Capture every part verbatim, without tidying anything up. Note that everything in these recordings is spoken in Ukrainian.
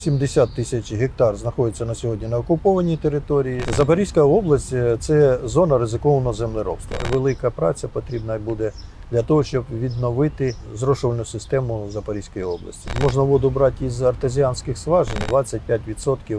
сімдесят тисяч гектар знаходиться на сьогодні на окупованій території. Запорізька область – це зона ризикованого землеробства. Велика праця потрібна буде для того, щоб відновити зрошувальну систему Запорізької області. Можна воду брати із артезіанських скважин. двадцять п'ять відсотків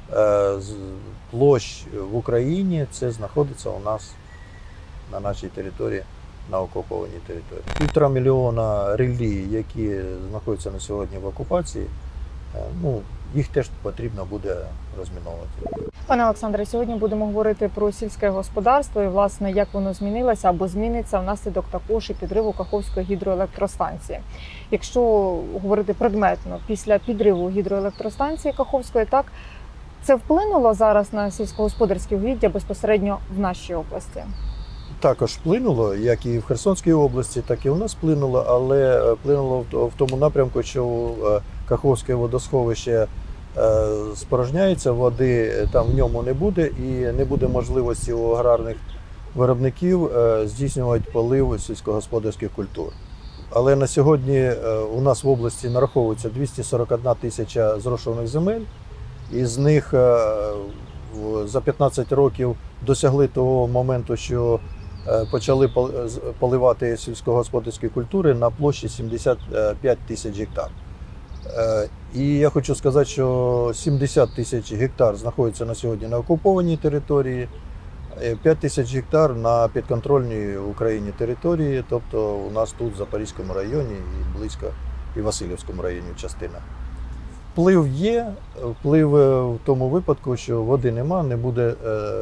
площ в Україні це знаходиться у нас на нашій території, на окупованій території. Півтора мільйона релі, які знаходяться на сьогодні в окупації, ну, їх теж потрібно буде розміновувати. Пане Олександре, сьогодні будемо говорити про сільське господарство і, власне, як воно змінилося або зміниться внаслідок також і підриву Каховської гідроелектростанції. Якщо говорити предметно, після підриву гідроелектростанції Каховської, так, це вплинуло зараз на сільськогосподарські угіддя безпосередньо в нашій області? Також вплинуло, як і в Херсонській області, так і у нас вплинуло, але вплинуло в тому напрямку, що Каховське водосховище спорожняється, води там в ньому не буде і не буде можливості у аграрних виробників здійснювати полив сільськогосподарських культур. Але на сьогодні у нас в області нараховується двісті сорок одна тисяча зрошуваних земель, із них за п'ятнадцять років досягли того моменту, що почали поливати сільськогосподарські культури на площі сімдесят п'ять тисяч гектар. І я хочу сказати, що сімдесят тисяч гектар знаходиться на сьогодні на окупованій території, п'ять тисяч гектар на підконтрольній Україні території, тобто у нас тут в Запорізькому районі і близько і Васильівському районі частина. Вплив є, вплив в тому випадку, що води нема, не буде,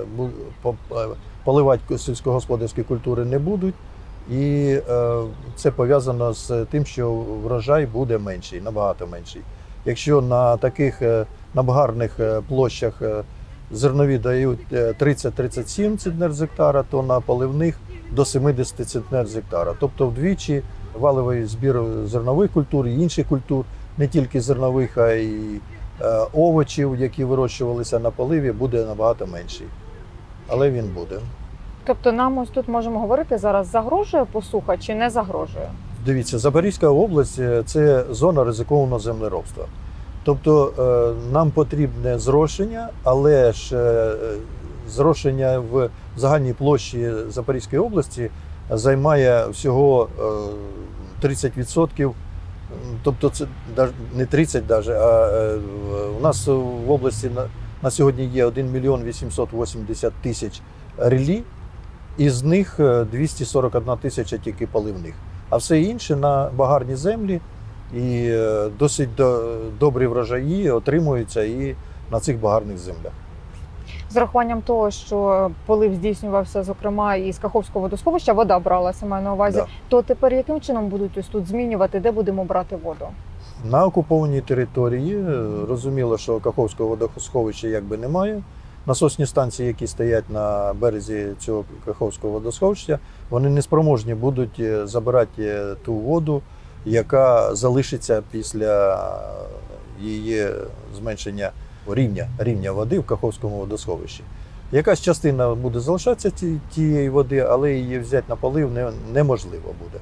поливати сільськогосподарські культури не будуть, і це пов'язано з тим, що врожай буде менший, набагато менший. Якщо на таких набгарних площах зернові дають тридцять - тридцять сім центнер з гектара, то на поливних до сімдесят центнер з гектара. Тобто вдвічі валовий збір зернових культур і інших культур, не тільки зернових, а й овочів, які вирощувалися на поливі, буде набагато менший. Але він буде. Тобто нам ось тут можемо говорити зараз, загрожує посуха чи не загрожує? Дивіться, Запорізька область – це зона ризикованого землеробства. Тобто нам потрібне зрошення, але ж зрошення в загальній площі Запорізької області займає всього тридцять відсотків. Тобто це не тридцять навіть, а у нас в області на, на сьогодні є один мільйон вісімсот вісімдесят тисяч релі, із них двісті сорок одна тисяча тільки поливних. А все інше на багарні землі, і досить добрі врожаї отримуються і на цих багарних землях. З урахуванням того, що полив здійснювався, зокрема, і з Каховського водосховища, вода бралася, маю на увазі, Да. то тепер яким чином будуть ось тут змінювати, де будемо брати воду? На окупованій території, розуміло, що Каховського водосховища якби немає. Насосні станції, які стоять на березі цього Каховського водосховища, вони неспроможні будуть забирати ту воду, яка залишиться після її зменшення рівня, рівня води в Каховському водосховищі. Якась частина буде залишатися тієї води, але її взяти на полив не, неможливо буде.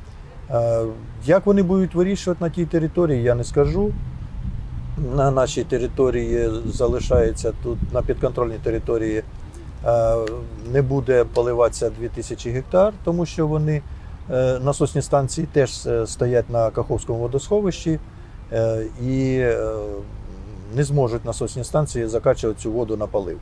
Як вони будуть вирішувати на тій території, я не скажу. На нашій території залишається, тут на підконтрольній території не буде поливатися дві тисячі гектар, тому що вони, насосні станції теж стоять на Каховському водосховищі і не зможуть насосні станції закачувати цю воду на полив.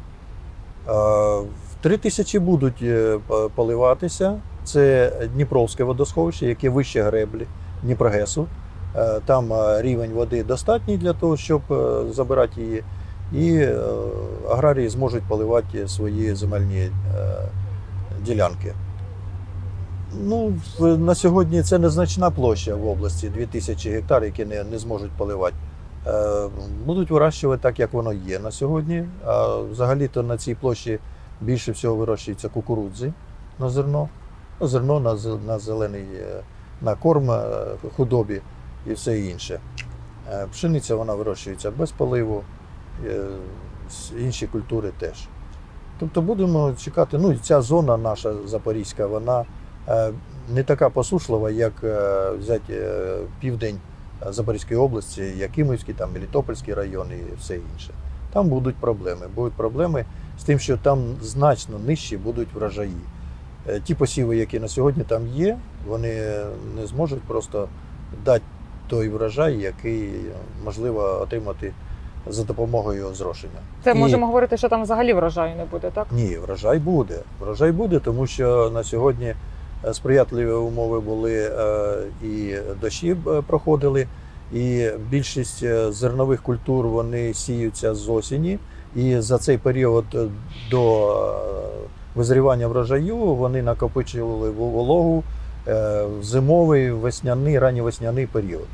три тисячі будуть поливатися. Це Дніпровське водосховище, яке вище греблі Дніпрогесу. Там рівень води достатній для того, щоб забирати її, і аграрії зможуть поливати свої земельні ділянки. Ну, на сьогодні це незначна площа в області, дві тисячі гектар, які не, не зможуть поливати. Будуть вирощувати так, як воно є на сьогодні. А взагалі-то на цій площі більше всього вирощується кукурудзи на зерно, ну, зерно на, на зелений, на корм худобі і все інше. Пшениця вона вирощується без поливу, інші культури теж. Тобто будемо чекати, ну ця зона наша запорізька, вона не така посушлива, як взяти південь Запорізької області, Якимівський, там Мелітопольський район і все інше. Там будуть проблеми. Будуть проблеми з тим, що там значно нижчі будуть врожаї. Е, Ті посіви, які на сьогодні там є, вони не зможуть просто дати той врожай, який можливо отримати за допомогою зрошення. Це І- можемо говорити, що там взагалі врожаю не буде, так? Ні, врожай буде. Врожай буде, тому що на сьогодні е, сприятливі умови були, е, і дощі е, проходили, і більшість е, зернових культур вони сіються з осені. І за цей період е, до е, визрівання врожаю вони накопичували вол- вологу е, в зимовий, весняний, ранньовесняний період.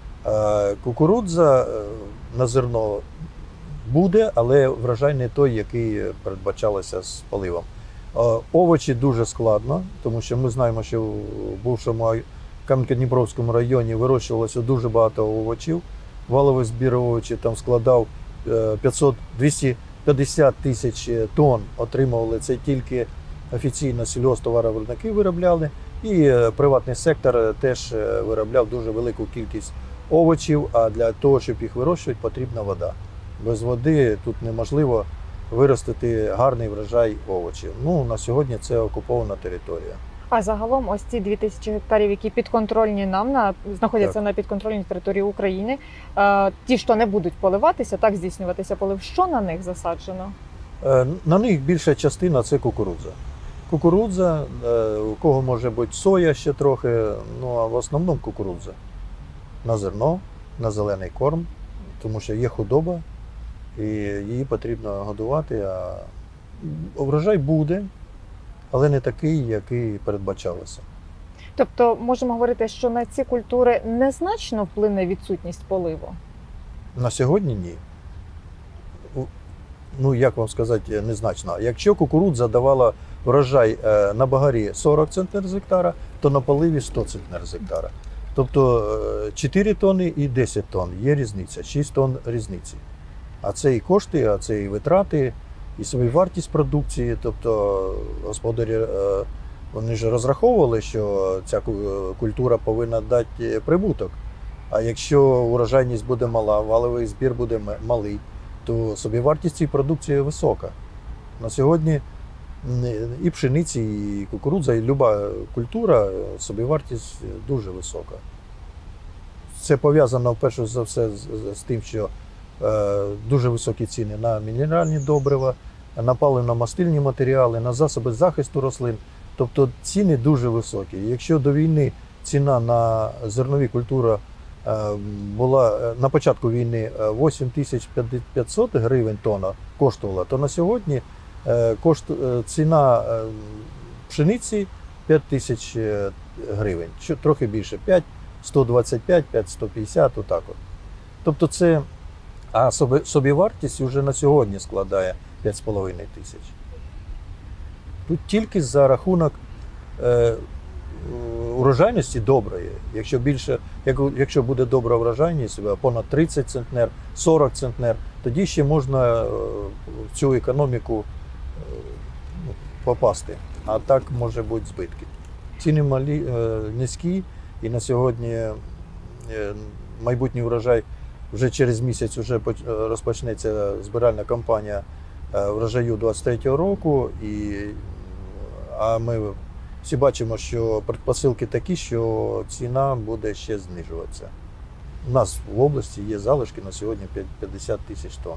Е, Кукурудза е, на зерно буде, але врожай не той, який передбачалося з поливом. Е, Овочі дуже складно, тому що ми знаємо, що в бувшому ай- Кам'янка-Дніпровському районі вирощувалося дуже багато овочів. Валовий збір овочів там складав е, п'ятсот двісті п'ятдесят тисяч тонн, отримували це тільки офіційно сільгосптоваровиробники виробляли, і е, приватний сектор теж е, виробляв дуже велику кількість овочів, а для того, щоб їх вирощувати, потрібна вода. Без води тут неможливо виростити гарний врожай овочів. Ну, на сьогодні це окупована територія. А загалом ось ці дві тисячі гектарів, які підконтрольні нам, на, знаходяться на підконтрольній території України, е, ті, що не будуть поливатися, так здійснюватися полив, що на них засаджено? Е, На них більша частина це кукурудза. Кукурудза, е, у кого може бути соя ще трохи, ну а в основному кукурудза. На зерно, на зелений корм, тому що є худоба, і її потрібно годувати. А врожай буде, але не такий, який передбачалося. Тобто можемо говорити, що на ці культури незначно вплине відсутність поливу? На сьогодні ні. У- Ну, як вам сказати, незначно. Якщо кукурудза давала врожай е, на багарі сорок центнер з гектара, то на поливі сто центнер з гектара. Тобто е, чотири тонни і десять тонн є різниця, шість тонн різниці. А це і кошти, а це і витрати, і собівартість продукції. Тобто господарі е, вони ж розраховували, що ця ку- культура повинна дати прибуток. А якщо урожайність буде мала, валовий збір буде м- малий, то собівартість цієї продукції висока. На сьогодні м, і пшениці, і кукурудза, і люба культура, собівартість дуже висока. Це пов'язано в першу за все з, з- з тим, що е, дуже високі ціни на мінеральні добрива, на паливно-мастильні матеріали, на засоби захисту рослин. Тобто ціни дуже високі. Якщо до війни ціна на зернові культури е, була е, на початку війни е, вісім тисяч п'ятсот гривень тонна коштувала, то на сьогодні е, кошт, е, ціна е, пшениці п'ять тисяч е, гривень, що трохи більше, п'ять сто двадцять п'ять, п'ять сто п'ятдесят, отак от. Тобто це, а собі- собівартість вже на сьогодні складає п'ять з половиною тисяч. Тут тільки за рахунок е, урожайності доброї. Якщо більше, як- якщо буде добра врожайність, понад тридцять центнер, сорок центнер, тоді ще можна е, в цю економіку е, ну, попасти. А так може бути збитки. Ціни малі, е, низькі, і на сьогодні е, майбутній врожай вже через місяць вже поч- е, розпочнеться збиральна кампанія е, врожаю двадцять третього року. І, а ми всі бачимо, що предпосилки такі, що ціна буде ще знижуватися. У нас в області є залишки на сьогодні п'ятдесят тисяч тонн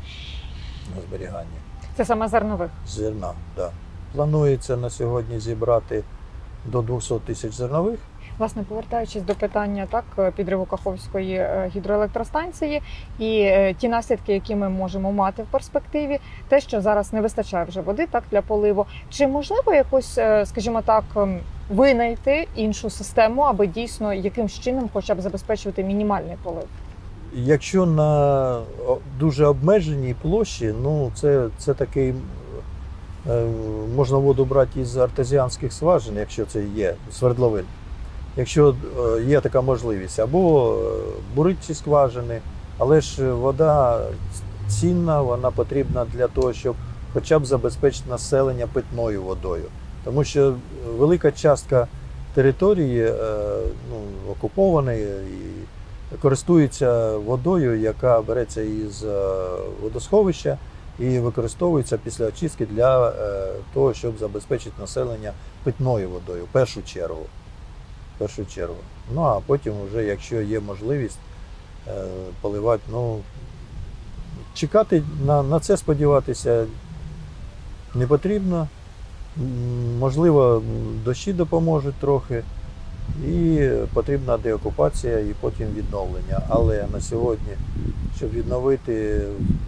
на зберігання Це саме зернових. зерна. Да. Планується на сьогодні зібрати до двісті тисяч зернових. Власне, повертаючись до питання так підриву Каховської е, гідроелектростанції і е, ті наслідки, які ми можемо мати в перспективі, те, що зараз не вистачає вже води так для поливу, чи можливо якось, е, скажімо так, ем, винайти іншу систему, аби дійсно якимсь чином, хоча б забезпечувати мінімальний полив? Якщо на о, дуже обмеженій площі, ну це, це такий е, можна воду брати із артезіанських скважин, якщо це є свердловин. Якщо е, є така можливість, або е, бурити ці скважини, але ж вода цінна, вона потрібна для того, щоб хоча б забезпечити населення питною водою. Тому що велика частка території е, ну, окупованої, і користуються водою, яка береться із е, водосховища і використовується після очистки для е, того, щоб забезпечити населення питною водою, в першу чергу. В першу чергу. Ну а потім, вже, якщо є можливість, е, поливати. Ну, чекати на, на це сподіватися не потрібно. М, Можливо, дощі допоможуть трохи, і потрібна деокупація і потім відновлення. Але на сьогодні, щоб відновити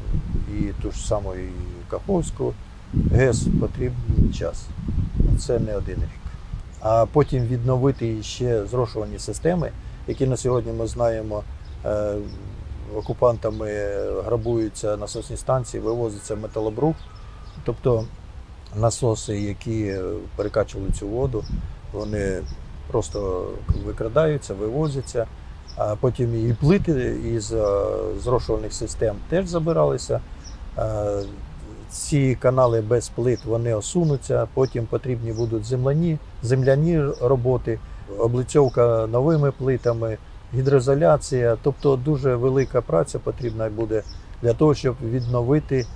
і ту ж саму і Каховську ГЕС, потрібен час. Це не один рік. А потім відновити ще зрошувальні системи, які на сьогодні ми знаємо, е, окупантами грабуються насосні станції, вивозиться металобрух. Тобто насоси, які перекачували цю воду, вони просто викрадаються, вивозяться, а потім і плити із е, зрошувальних систем теж забиралися. Е, Ці канали без плит вони осунуться, потім потрібні будуть земляні, земляні роботи, облицьовка новими плитами, гідроізоляція. Тобто дуже велика праця потрібна буде для того, щоб відновити м,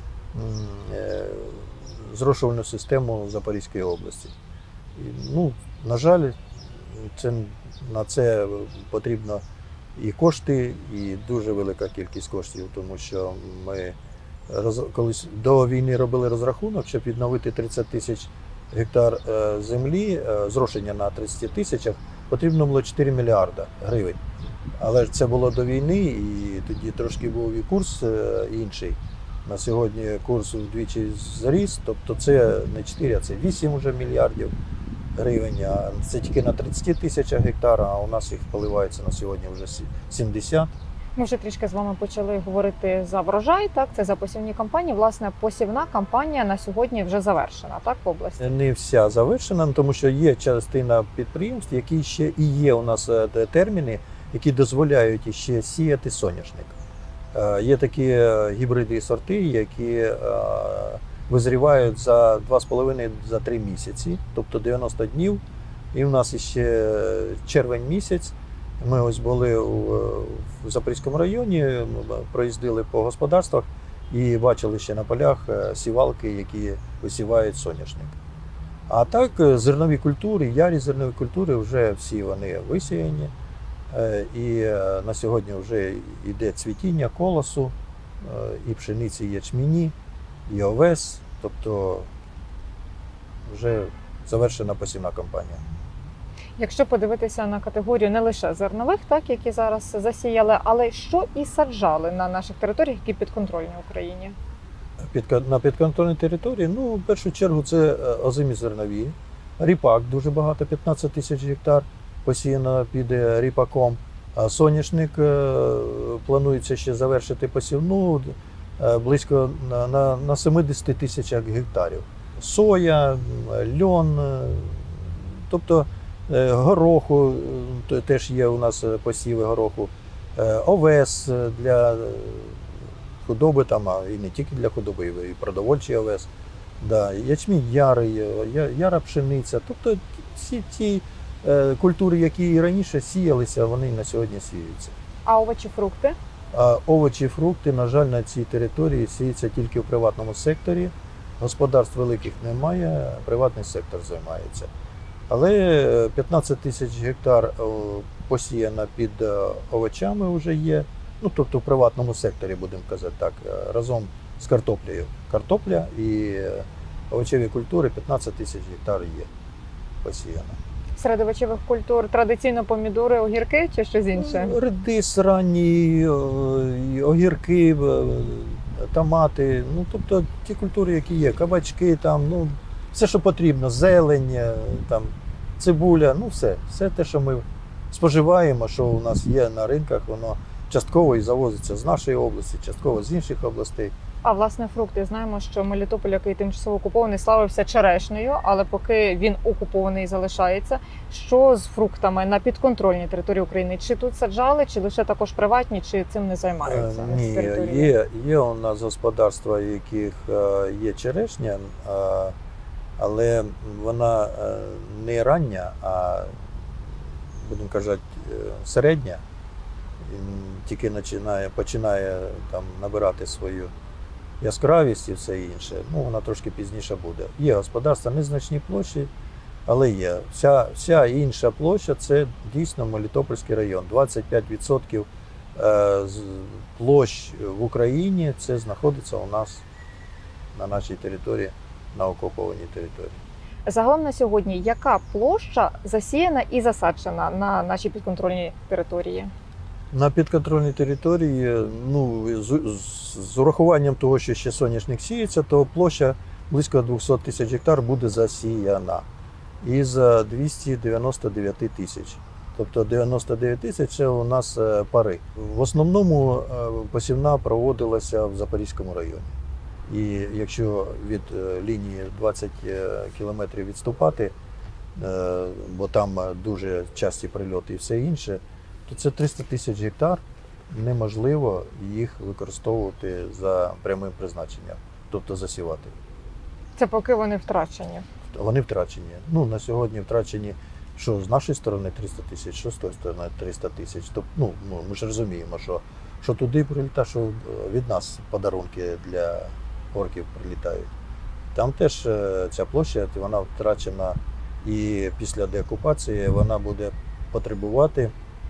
е, зрошувальну систему Запорізької області. І, ну, на жаль, це, на це потрібно і кошти, і дуже велика кількість коштів, тому що ми роз, колись до війни робили розрахунок, щоб відновити тридцять тисяч гектар е, землі, е, зрошення на тридцять тисячах, потрібно було чотири мільярда гривень. Але ж це було до війни, і тоді трошки був і курс е, інший. На сьогодні курс вдвічі зріс, тобто це не чотири, а це вісім уже мільярдів гривень. А це тільки на тридцять тисячах гектар, а у нас їх поливається на сьогодні вже сімдесят. Ми вже трішки з вами почали говорити за врожай, так, це за посівні кампанії. Власне, посівна кампанія на сьогодні вже завершена, так, в області? Не вся завершена, тому що є частина підприємств, які ще і є у нас е, терміни, які дозволяють іще сіяти соняшник. Е, Є такі е, гібриди і сорти, які е, визрівають за два з половиною за три місяці, тобто дев'яносто днів. І в нас ще червень місяць. Ми ось були у Запорізькому районі, проїздили по господарствах і бачили ще на полях сівалки, які висівають соняшник. А так, зернові культури, ярі зернові культури, вже всі вони висіяні. І на сьогодні вже йде цвітіння колосу, і пшениці, і ячмені, і овес. Тобто вже завершена посівна кампанія. Якщо подивитися на категорію не лише зернових, так, які зараз засіяли, але що і саджали на наших територіях, які підконтрольні Україні? Під, на підконтрольній території, ну, в першу чергу, це озимі зернові. Ріпак дуже багато, п'ятнадцять тисяч гектар посіяно під ріпаком. А соняшник планується ще завершити посівну близько на, на, на сімдесят тисячах гектарів. Соя, льон, тобто гороху, теж є у нас посіви гороху, овес для худоби, там, а і не тільки для худоби, і продовольчий овес, да, ячмінь ярий, яра пшениця. Тобто всі ті культури, які і раніше сіялися, вони на сьогодні сіються. А овочі, фрукти? А овочі, фрукти, на жаль, на цій території сіються тільки в приватному секторі. Господарств великих немає, приватний сектор займається. Але п'ятнадцять тисяч гектар посіяно під овочами вже є. Ну, тобто в приватному секторі, будемо казати так, разом з картоплею. Картопля і овочеві культури п'ятнадцять тисяч гектар є посіяно. Серед овочевих культур традиційно помідори, огірки чи щось інше? Редис ранній, огірки, томати, ну, тобто ті культури, які є, кабачки, там, ну, все, що потрібно, зелень, там, цибуля, ну все, все те, що ми споживаємо, що у нас є на ринках, воно частково і завозиться з нашої області, частково з інших областей. А власне фрукти. Знаємо, що Мелітополь, який тимчасово окупований, славився черешнею, але поки він окупований і залишається. Що з фруктами на підконтрольній території України? Чи тут саджали, чи лише також приватні, чи цим не займаються? Е, Ні, є, є у нас господарства, в яких е, є черешня, е, але вона е, не рання, а, будемо казати, е, середня. тільки починає, починає там набирати свою яскравість і все інше. Ну, вона трошки пізніше буде. Є господарства незначні площі, але є. Вся, вся інша площа це дійсно Мелітопольський район. двадцять п'ять відсотків е, з площ в Україні це знаходиться у нас на нашій території, на окупованій території. Загалом на сьогодні, яка площа засіяна і засаджена на нашій підконтрольній території? На підконтрольній території, ну, з, з, з урахуванням того, що ще соняшник сіється, то площа близько двісті тисяч гектар буде засіяна із двісті дев'яносто дев'ять тисяч. Тобто дев'яносто дев'ять тисяч це у нас е, пари. В основному е, посівна проводилася в Запорізькому районі. І якщо від е, лінії двадцять кілометрів відступати, е, бо там дуже часті прильоти і все інше, то це триста тисяч гектар, неможливо їх використовувати за прямим призначенням, тобто засівати. Це поки вони втрачені. Вони втрачені. Ну, на сьогодні втрачені, що з нашої сторони триста тисяч, що з тої сторони триста тисяч. Тобто, ну, ми ж розуміємо, що, що туди прилітає, що від нас подарунки для орків прилітають. Там теж е, ця площа, вона втрачена, і після деокупації вона буде потребувати,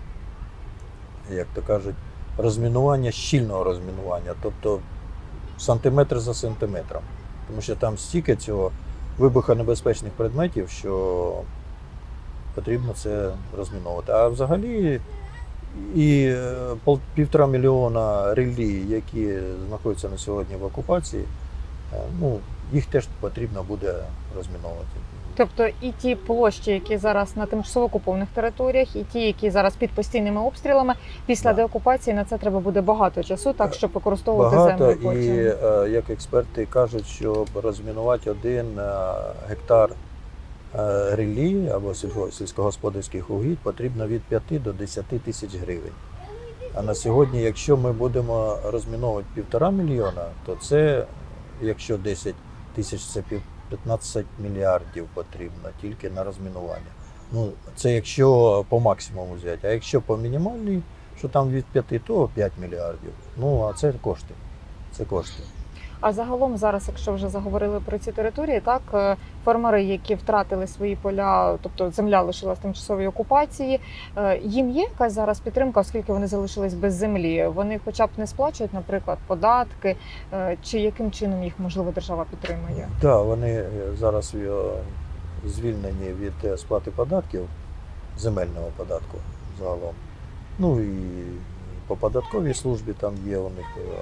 як то кажуть, розмінування, щільного розмінування, тобто сантиметр за сантиметром. Тому що там стільки цього вибухонебезпечних предметів, що потрібно це розміновувати. А взагалі і пол- півтора мільйона релі, які знаходяться на сьогодні в окупації, е, ну, їх теж потрібно буде розміновувати. Тобто і ті площі, які зараз на тимчасово окупованих територіях, і ті, які зараз під постійними обстрілами, після Да. деокупації на це треба буде багато часу, так щоб використовувати Багато, землю і потім. е, як експерти кажуть, щоб розмінувати один е, гектар е, релі або сільго- сільськогосподарських угідь, потрібно від п'яти до десяти тисяч гривень. А на сьогодні, якщо ми будемо розміновувати півтора мільйона, то це, якщо десять тисяч, це пів- п'ятнадцять мільярдів потрібно тільки на розмінування. Ну, це якщо по максимуму взяти. А якщо по мінімальній, що там від п'яти, то п'ять мільярдів. Ну, а це кошти. Це кошти. А загалом зараз, якщо вже заговорили про ці території, так е, фермери, які втратили свої поля, тобто земля лишилась в тимчасовій окупації, е, їм є якась зараз підтримка, оскільки вони залишились без землі. Вони хоча б не сплачують, наприклад, податки, е, чи яким чином їх можливо держава підтримує? Так, да, вони е, зараз е, звільнені від е, сплати податків, земельного податку загалом. Ну і по податковій службі там є у них е,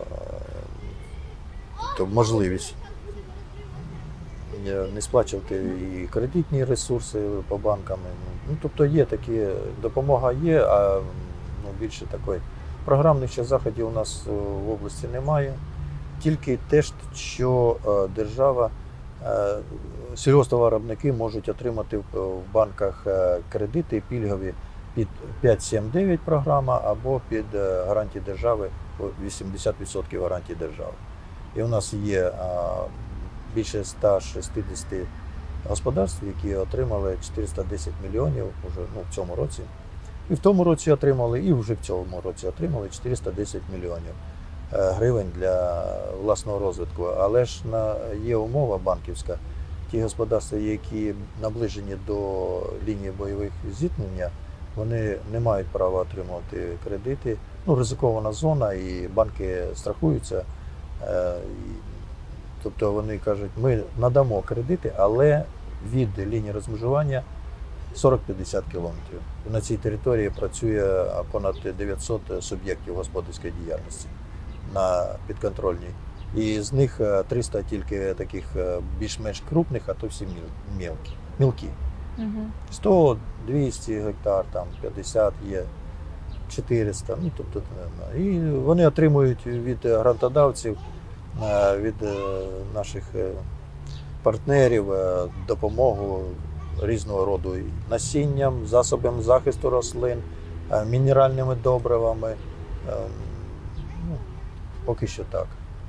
тобто можливість е, не сплачувати і кредитні ресурси по банкам. Ну, тобто є такі, допомога є, а ну, більше такої програмних ще заходів у нас е, в області немає. Тільки те, що е, держава, е, сільгосптоваробники можуть отримати в в банках е, кредити пільгові під п'ять сім дев'ять програма або під е, гарантії держави, по вісімдесят відсотків гарантії держави. І у нас є е, більше ста шістдесят господарств, які отримали чотириста десять мільйонів уже, ну, в цьому році. І в тому році отримали, і вже в цьому році отримали чотириста десять мільйонів гривень для власного розвитку. Але ж на, є умова банківська. Ті господарства, які наближені до лінії бойових зіткнення, вони не мають права отримувати кредити. Ну, ризикована зона, і банки страхуються. Е, і, тобто вони кажуть, ми надамо кредити, але від лінії розмежування сорок-п'ятдесят кілометрів. На цій території працює понад дев'ятсот суб'єктів господарської діяльності на підконтрольній. І з них триста тільки таких більш-менш крупних, а то всі міл- мілкі. мілкі. Угу. сто двісті гектар, там п'ятдесят є, чотириста. Ну, тобто, і вони отримують від грантодавців, е, від е, наших е, партнерів е, допомогу різного роду і насінням, засобами захисту рослин, е, мінеральними добривами. Е, Ну, поки що так.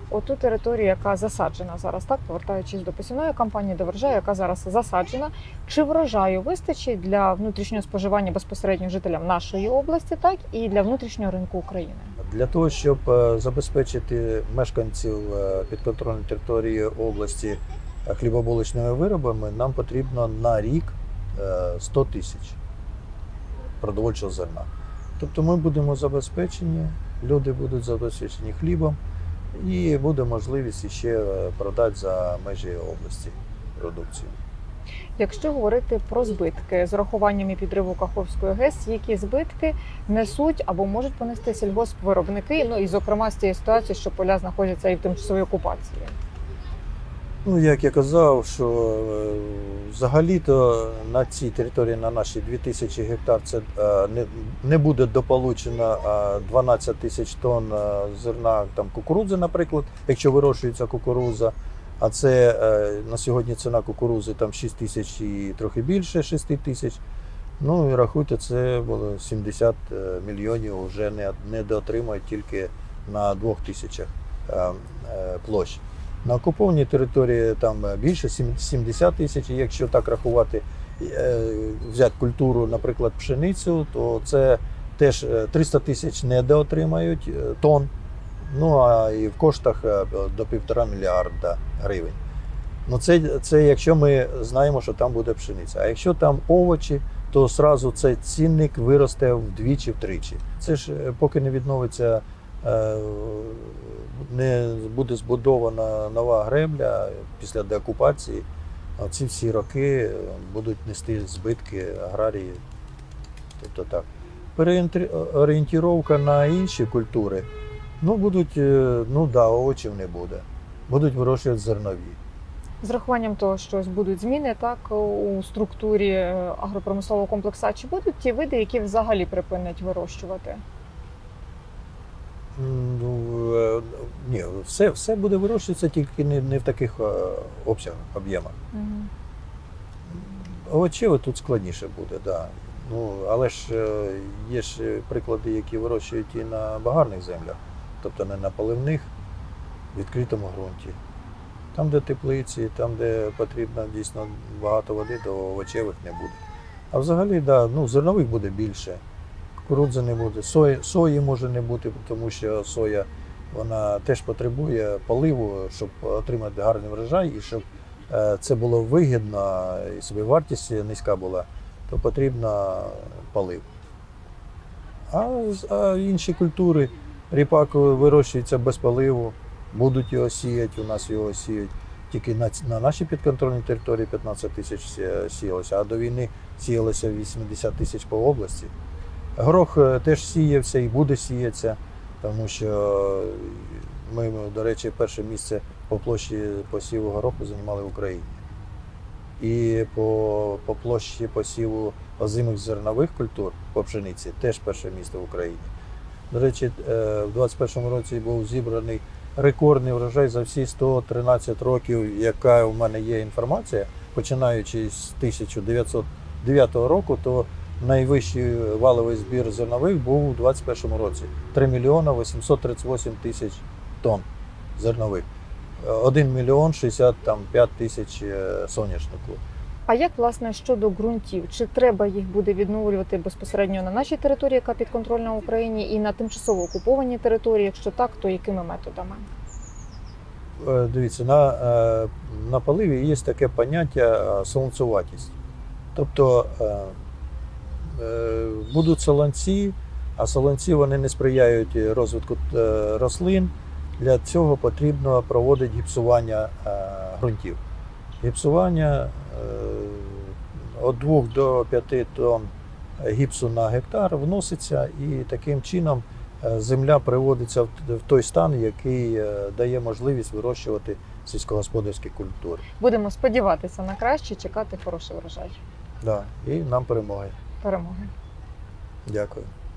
Оту територію, яка засаджена зараз, так повертаючись до посівної кампанії, до врожаю, яка зараз засаджена, чи врожаю вистачить для внутрішнього споживання безпосередньо жителям нашої області, так і для внутрішнього ринку України? Для того, щоб е, забезпечити мешканців е, підконтрольної території області е, хлібобулочними виробами, нам потрібно на рік е, сто тисяч продовольчого зерна. Тобто ми будемо забезпечені, люди будуть забезпечені хлібом, і буде можливість ще продати за межі області продукцію. Якщо говорити про збитки з урахуванням і підриву Каховської ГЕС, які збитки несуть або можуть понести сільгоспвиробники, ну і зокрема з цієї ситуації, що поля знаходяться і в тимчасовій окупації? Ну, як я казав, що е, взагалі-то на цій території, на нашій дві тисячі гектар, це е, не, не буде дополучено е, дванадцять тисяч тонн е, зерна там, кукурудзи, наприклад, якщо вирощується кукурудза. А це е, на сьогодні ціна кукурудзи там шість тисяч і трохи більше шість тисяч. Ну і рахуйте, це було сімдесят мільйонів вже не, не доотримають тільки на двох тисячах е, е, площ. На окупованій території там більше сімдесят тисяч. І якщо так рахувати, взяти культуру, наприклад, пшеницю, то це теж триста тисяч не доотримають тонн. Ну а і в коштах до півтора мільярда гривень. Ну це, це якщо ми знаємо, що там буде пшениця. А якщо там овочі, то одразу цей цінник виросте вдвічі-втричі. Це ж поки не відновиться, не буде збудована нова гребля після деокупації, ці всі роки будуть нести збитки аграрії. Тобто так. Переорієнтировка на інші культури, ну будуть, ну да, овочів не буде. Будуть вирощувати зернові. З рахуванням того, що будуть зміни так у структурі агропромислового комплексу, чи будуть ті види, які взагалі припинять вирощувати? Ну, ні, все, все буде вирощуватися, тільки не, не в таких обсягах, об'ємах. Угу. Овочеве тут складніше буде, так. Да. Ну, але ж є ж приклади, які вирощують і на багарних землях, тобто не на поливних, відкритому ґрунті. Там, де теплиці, там, де потрібно дійсно багато води, то овочевих не буде. А взагалі, да, ну, зернових буде більше. Кукурудзи не буде, сої, сої може не бути, тому що соя вона теж потребує поливу, щоб отримати гарний врожай, і щоб це було вигідно, і собівартість низька була, то потрібно полив. А, а інші культури, ріпак вирощується без поливу, будуть його сіяти, у нас його сіють. Тільки на, на нашій підконтрольній території п'ятнадцять тисяч сіялося, а до війни сіялося вісімдесят тисяч по області. Горох теж сіявся і буде сіятися, тому що ми, до речі, перше місце по площі посіву гороху займали в Україні. І по, по площі посіву озимих зернових культур по пшениці теж перше місце в Україні. До речі, в двадцять першому році був зібраний рекордний врожай за всі сто тринадцять років, яка у мене є інформація, починаючи з тисяча дев'ятсот дев'ятого року, то найвищий валовий збір зернових був у двадцять першому році – три мільйони вісімсот тридцять вісім тисяч тонн зернових, один мільйон шістдесят п'ять тисяч соняшнику. А як, власне, щодо ґрунтів? Чи треба їх буде відновлювати безпосередньо на нашій території, яка підконтрольна Україні, і на тимчасово окупованій території? Якщо так, то якими методами? Дивіться, на, на поливі є таке поняття солонцюватість. Тобто будуть солонці, а солонці вони не сприяють розвитку рослин. Для цього потрібно проводити гіпсування ґрунтів. Гіпсування від двох до п'яти тонн гіпсу на гектар вноситься, і таким чином земля приводиться в той стан, який дає можливість вирощувати сільськогосподарські культури. Будемо сподіватися на краще, чекати хороший врожай. Да, і нам перемоги. Перемоги. Дякую.